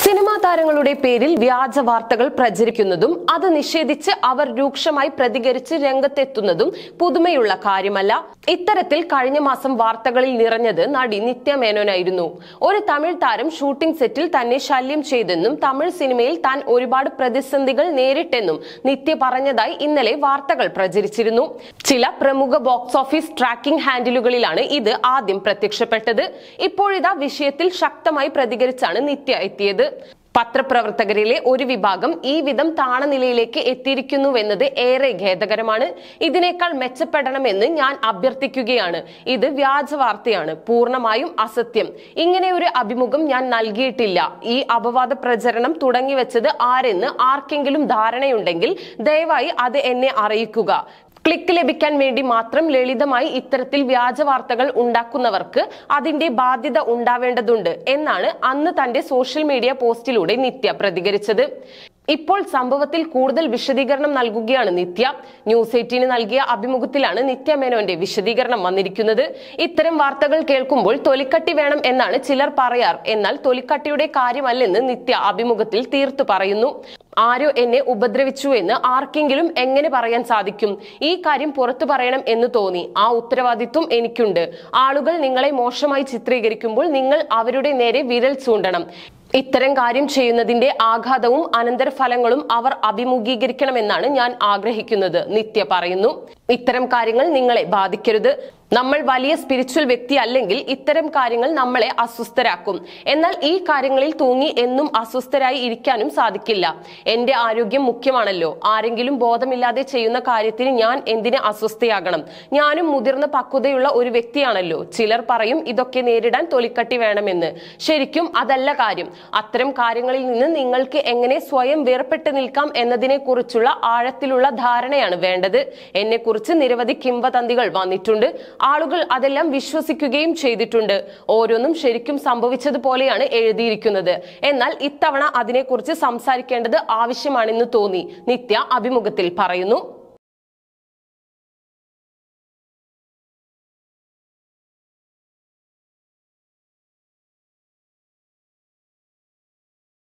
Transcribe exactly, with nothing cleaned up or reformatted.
Cinema താരങ്ങളുടെ പേരിൽ വ്യാജ വാർത്തകൾ പ്രചരിക്കുന്നതും അത് നിഷേധിച്ച് അവർ രൂക്ഷമായി പ്രതികരിച്ച് രംഗത്തെത്തുന്നതും പുതുമയുള്ള കാര്യമല്ല. ഇത്തരത്തിൽ കഴിഞ്ഞ മാസം വാർത്തകളിൽ നിറഞ്ഞത് നടി നിത്യ മേനോനായിരുന്നു. ഒരു തമിഴ് താരം ഷൂട്ടിംഗ് സെറ്റിൽ തന്നെ ശല്യം ചെയ്തെന്നും തമിഴ് സിനിമയിൽ താൻ ഒരുപാട് പ്രതിസന്ധികൾ നേരിട്ടെന്നും നിത്യ പറഞ്ഞതായി ഇന്നലെ വാർത്തകൾ പ്രചരിച്ചിരുന്നു. ചില പ്രമുഖ ബോക്സ് ഓഫീസ് ട്രാക്കിംഗ് ഹാൻഡിലുകളിലാണ് ഇത് ആദ്യം പ്രത്യക്ഷപ്പെട്ടത്. ഇപ്പോഴിതാ വിഷയത്തിൽ ശക്തമായി പ്രതികരിച്ചാണ് നിത്യ എത്തിയത്. പത്രപ്രവർത്തകരിലെ ഒരു വിഭാഗം ഈ വിധം താണനിലയിലേക്ക് എത്തിയിരിക്കുന്നുവെന്നത് ഏറെ ഖേദകരമാണ്. ഇതിനേക്കാൾ മെച്ചപ്പെടണമെന്ന് ഞാൻ അഭ്യർത്ഥിക്കുകയാണ്. ഇത് വ്യാജ വാർത്തയാണ്, പൂർണ്ണമായും അസത്യം. ഇങ്ങനെ ഒരു അഭിമുഖം ഞാൻ നൽകിയിട്ടില്ല. ഈ അപവാദ പ്രചരണം തുടങ്ങിവെച്ചത് ആരെന്ന് ആർക്കെങ്കിലും ധാരണയുണ്ടെങ്കിൽ ദയവായി അത് എന്നെ അറിയിക്കുക. ക്ലിക്ക് ലഭിക്കാൻ വേണ്ടി മാത്രം ലളിതമായി ഇത്തരത്തിൽ വ്യാജ വാർത്തകൾ ഉണ്ടാക്കുന്നവർക്ക് അതിന്റെ ബാധ്യത ഉണ്ടാവേണ്ടതുണ്ട് എന്നാണ് അന്ന് തന്റെ സോഷ്യൽ മീഡിയ പോസ്റ്റിലൂടെ നിത്യ പ്രതികരിച്ചത്. ഇപ്പോൾ സംഭവത്തിൽ കൂടുതൽ വിശദീകരണം നൽകുകയാണ് നിത്യ. ന്യൂസ് എയ്റ്റീന് നൽകിയ അഭിമുഖത്തിലാണ് നിത്യ മേനോന്റെ വിശദീകരണം വന്നിരിക്കുന്നത്. ഇത്തരം വാർത്തകൾ കേൾക്കുമ്പോൾ തൊലിക്കട്ടി വേണം എന്നാണ് ചിലർ പറയാർ. എന്നാൽ തൊലിക്കട്ടിയുടെ കാര്യമല്ലെന്ന് നിത്യ അഭിമുഖത്തിൽ തീർത്തു പറയുന്നു. ആരോ എന്നെ ഉപദ്രവിച്ചു എന്ന് ആർക്കെങ്കിലും എങ്ങനെ പറയാൻ സാധിക്കും? ഈ കാര്യം പുറത്തു പറയണം എന്ന് തോന്നി. ആ ഉത്തരവാദിത്വം എനിക്കുണ്ട്. ആളുകൾ നിങ്ങളെ മോശമായി ചിത്രീകരിക്കുമ്പോൾ നിങ്ങൾ അവരുടെ നേരെ വിരൽ ചൂണ്ടണം. ഇത്തരം കാര്യം ചെയ്യുന്നതിന്റെ ആഘാതവും അനന്തരഫലങ്ങളും അവർ അഭിമുഖീകരിക്കണമെന്നാണ് ഞാൻ ആഗ്രഹിക്കുന്നത്, നിത്യ പറയുന്നു. ഇത്തരം കാര്യങ്ങൾ നിങ്ങളെ ബാധിക്കരുത്. നമ്മൾ വലിയ സ്പിരിച്വൽ വ്യക്തി അല്ലെങ്കിൽ ഇത്തരം കാര്യങ്ങൾ നമ്മളെ അസ്വസ്ഥരാക്കും. എന്നാൽ ഈ കാര്യങ്ങളിൽ തൂങ്ങി എന്നും അസ്വസ്ഥരായി ഇരിക്കാനും സാധിക്കില്ല. എന്റെ ആരോഗ്യം മുഖ്യമാണല്ലോ. ആരെങ്കിലും ബോധമില്ലാതെ ചെയ്യുന്ന കാര്യത്തിന് ഞാൻ എന്തിന് അസ്വസ്ഥയാകണം? ഞാനും മുതിർന്ന പക്വതയുള്ള ഒരു വ്യക്തിയാണല്ലോ. ചിലർ പറയും ഇതൊക്കെ നേരിടാൻ തൊലിക്കട്ടി വേണമെന്ന്. ശരിക്കും അതല്ല കാര്യം. അത്തരം കാര്യങ്ങളിൽ നിന്ന് നിങ്ങൾക്ക് എങ്ങനെ സ്വയം വേർപെട്ട് നിൽക്കാം എന്നതിനെ കുറിച്ചുള്ള ആഴത്തിലുള്ള ധാരണയാണ് വേണ്ടത്. എന്നെ കുറിച്ച് നിരവധി കിംവദന്തികൾ വന്നിട്ടുണ്ട്. ആളുകൾ അതെല്ലാം വിശ്വസിക്കുകയും ചെയ്തിട്ടുണ്ട്. ഓരോന്നും ശരിക്കും സംഭവിച്ചതുപോലെയാണ് എഴുതിയിരിക്കുന്നത്. എന്നാൽ ഇത്തവണ അതിനെക്കുറിച്ച് സംസാരിക്കേണ്ടത് ആവശ്യമാണെന്ന് തോന്നി, നിത്യ അഭിമുഖത്തിൽ പറയുന്നു.